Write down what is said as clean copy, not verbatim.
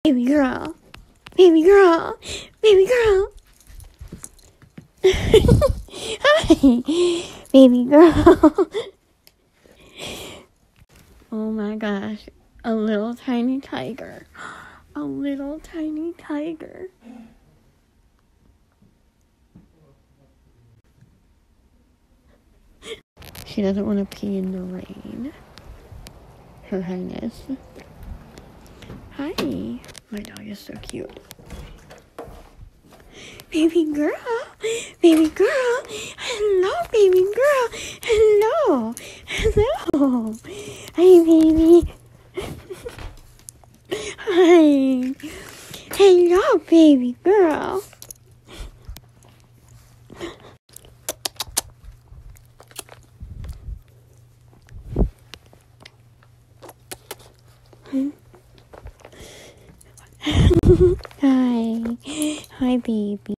Baby girl. Baby girl. Baby girl. Hi. Baby girl. Oh my gosh. A little tiny tiger. A little tiny tiger. She doesn't want to pee in the rain. Her Highness. Hi. My dog is so cute. Baby girl. Baby girl. Hello, baby girl. Hello. Hello. Hi, baby. Hi. Hello, baby girl. Hi. Hi, baby.